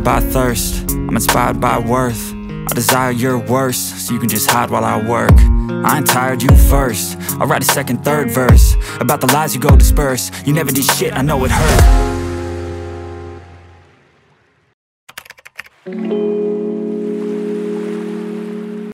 by thirst, I'm inspired by worth. I desire your worst, so you can just hide while I work. I ain't tired, you first. I'll write a second, third verse about the lies you go disperse. You never did shit, I know it hurt.